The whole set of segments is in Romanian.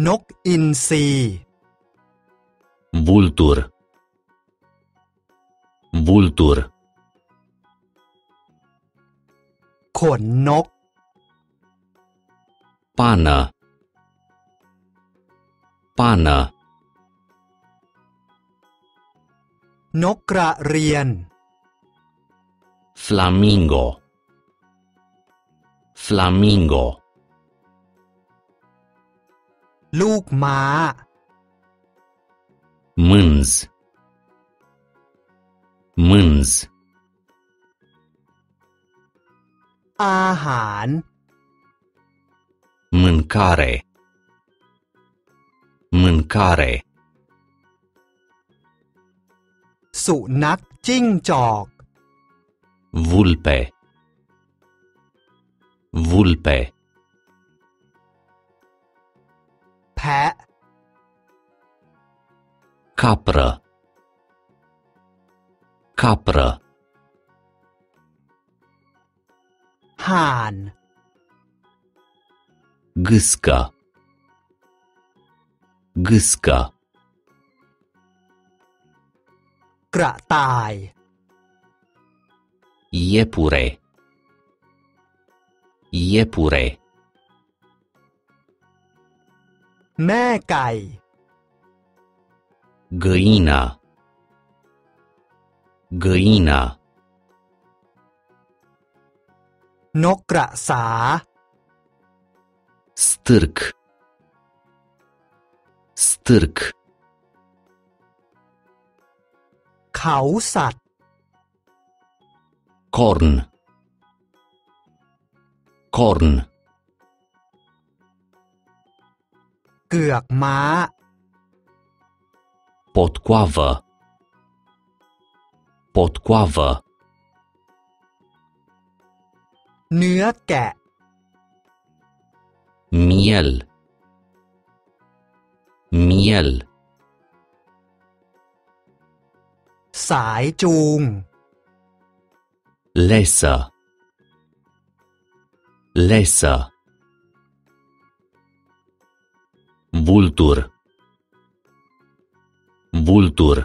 นกอินทรี vultur vultur ขนนก pană pană นกกระเรียน flamingo flamingo ลูกม้า mânz mânz อาหาร mâncare mâncare สุนัขจิ้งจอก vulpe vulpe แพะ capră capră ห่าน gâscă gâscă กระต่าย iepure iepure แม่ไก่ găina găina นกกระสา stârc stârc เขาสัตว์ corn corn เกือกม้า potcoavă potcoavă เนื้อแกะ miel miel สายจูง lesă lesă vultur vultur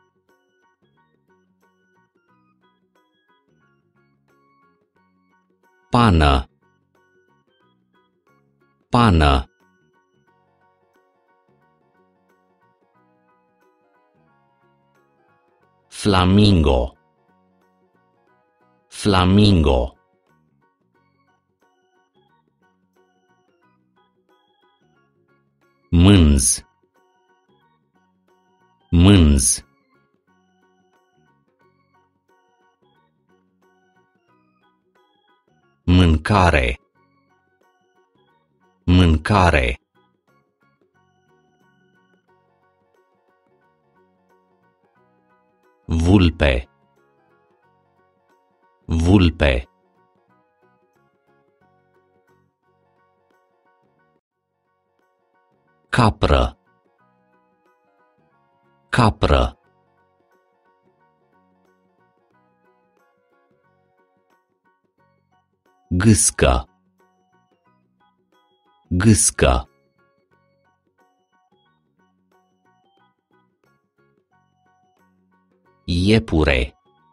pană pană flamingo flamingo mânz mânz mâncare mâncare vulpe vulpe capră capră gâscă gâscă iepure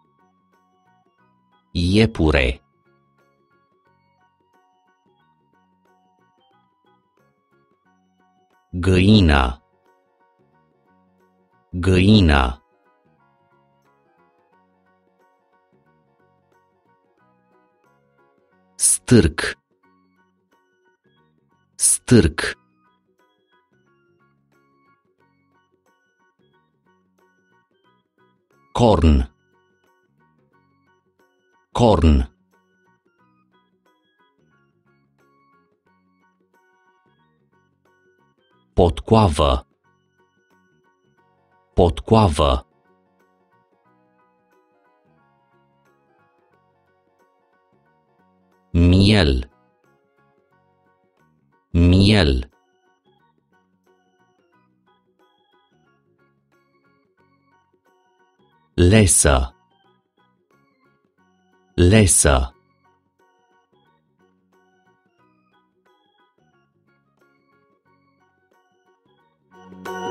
iepure găina găina stârc stârc corn corn potcoavă potcoavă miel miel lesă lesă ๆ